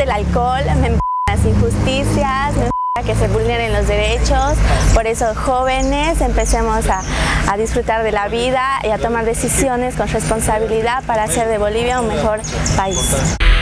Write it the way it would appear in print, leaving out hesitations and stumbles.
el alcohol, me las injusticias, me que se vulneren los derechos. Por eso, jóvenes, empecemos a disfrutar de la vida y a tomar decisiones con responsabilidad para hacer de Bolivia un mejor país.